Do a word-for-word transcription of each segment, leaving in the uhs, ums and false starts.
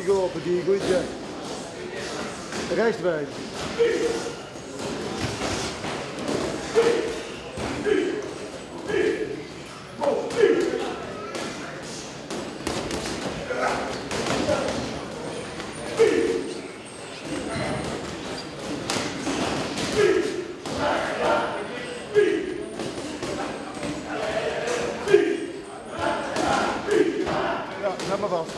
die gelopen, die goed jab. Rechtsbeen. Ja, zet maar vast.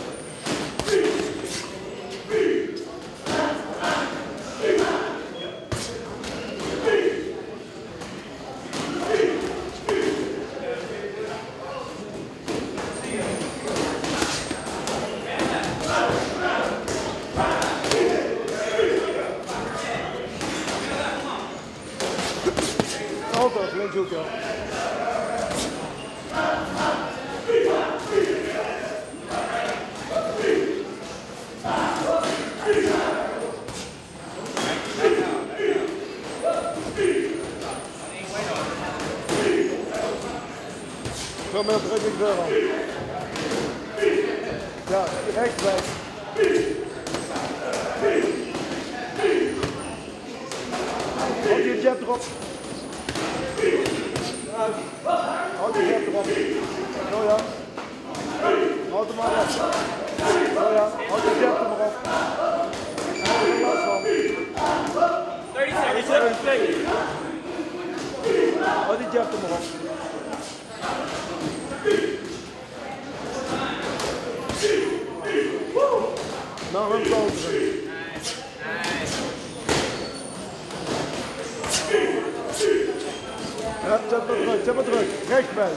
Altijd, links ook, ja. Kom maar terug in de deur aan. Ja, rechts blijf. Houd je jab erop. Houd je jab erop. Zo ja. Houd hem maar op. Zo ja. Houd je jab er maar op. Houd er last van. dertig seconds. Houd die jab er maar op. Nog een poten. Ja, zet maar terug, zet maar terug. Rechts bij.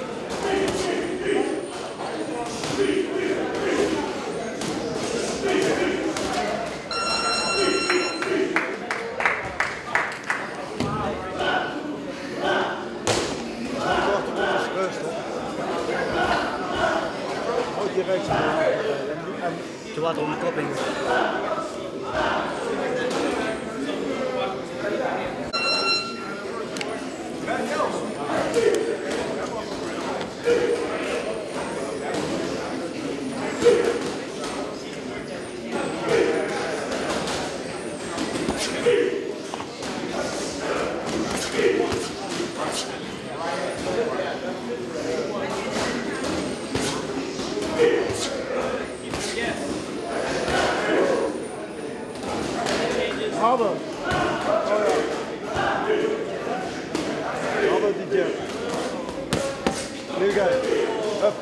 Houd je rechts en te wat om de kop in. Harder. Oh ja. Harder die jab. Nu ga je. Hup.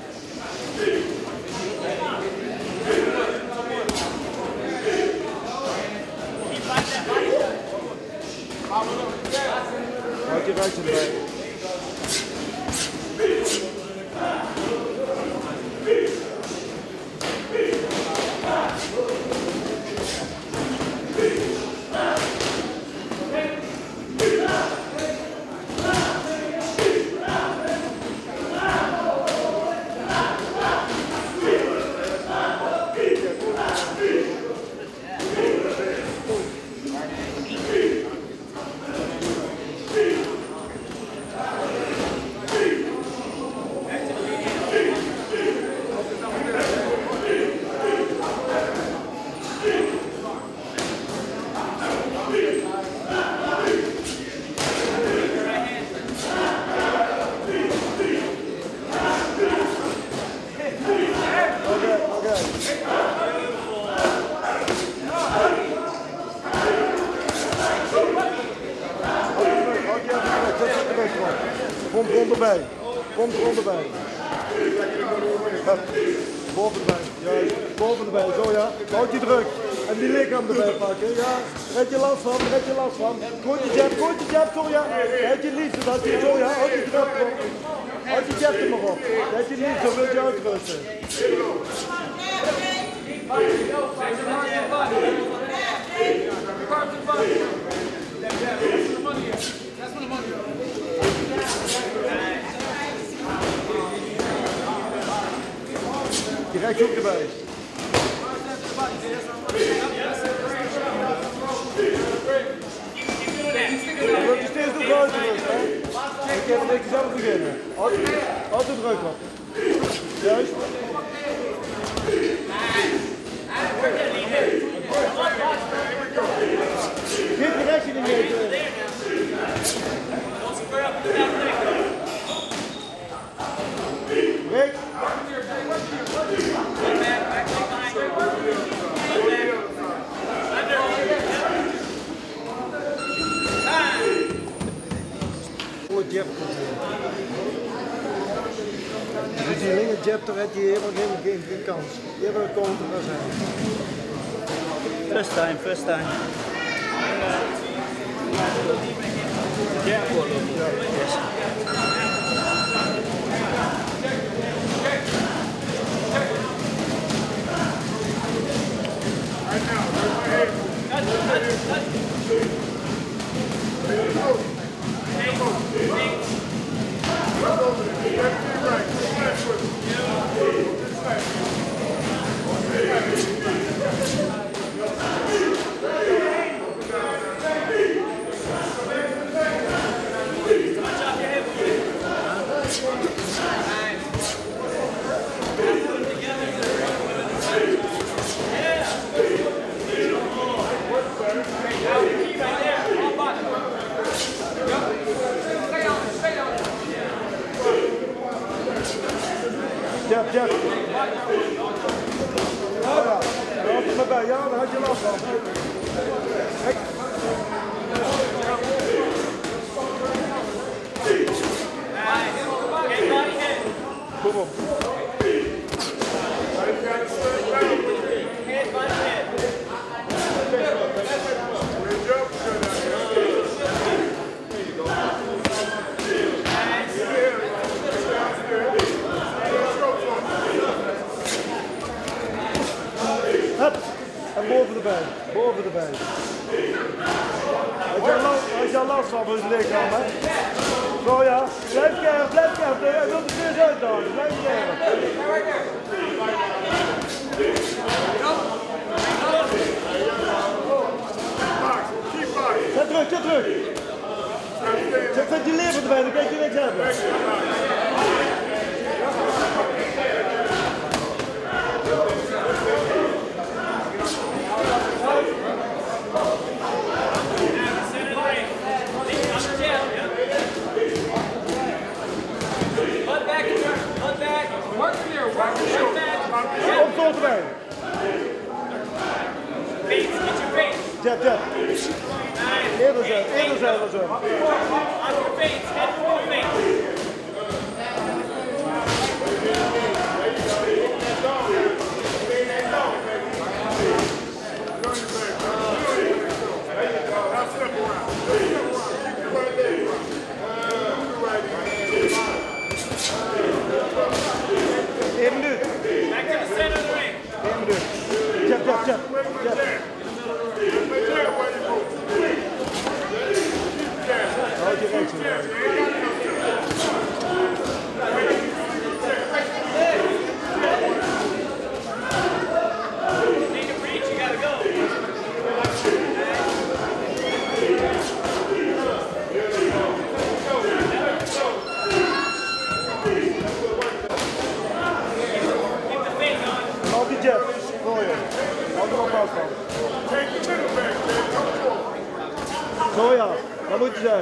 Houd je rechts erbij. Pomp rond erbij. Pomp rond erbij. Boven erbij. Juist. Boven erbij. Zo ja. Houd je druk. En die lichaam erbij pakken. Ja. Red je last van. Red je last van. Goed je jab. Goed je jab. Zo ja. Red je liefde. Dat je zo ja. Houd je druk op. Houd je jab er maar op. Red je liefde. Zo wil je uitrusten. Je rechtshoek erbij. Dan moet je steeds nog buiten rusten, hè? Ik heb een beetje zelf beginnen. Altijd druk op. Juist. Dus die linker jab, daar heb je helemaal geen, geen, geen kans. Je hebt een counter naar zijn. First time, first time. Yeah. Yes. Jab, jab. Ja, ja. Loop er maar bij. Ja, daar had je last van. Kijk. Kom op. En boven de bij, boven de bij. Als je last, als je last van voor zijn lichaam, hè? Zo ja, blijf scherp, blijf scherp. Hij wil de vis uitdagen, blijf scherp. Zet terug, zet terug. Zet die lever erbij, dan kan je niks hebben. Opstoot erbij. Jab, jab. Eerder zijn, eerder zijn we zo. Eén minuut. Eén minuut. Jab, jab, jab. Jab. Houd je rechts erbij. Houd die jab. Gooi hem. Houd er op afstand. Zo ja, dat moet je zijn.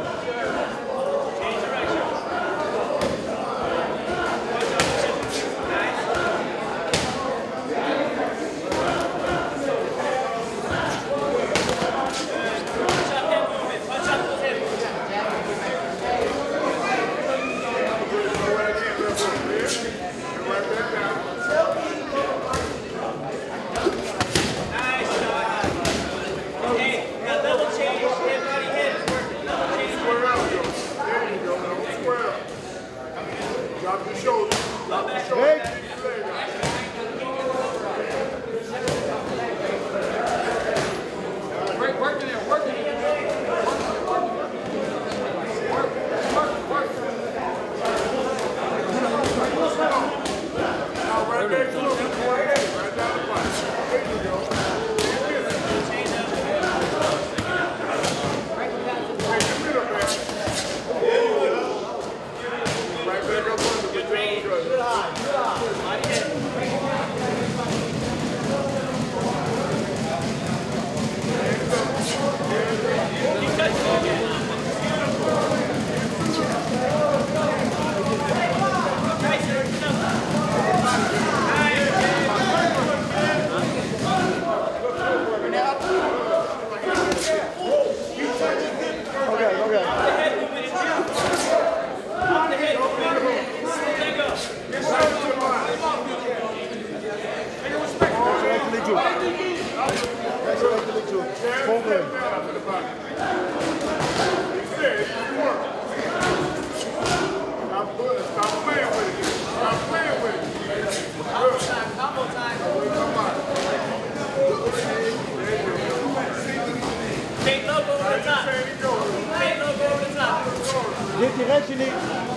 Rechtje, rechtje, links doen. Volgende. Stop playing with it. Stop playing with it. Combo time, combo time. Come on. Take logo over the top. Take logo over the top. Dit die rechtje niet.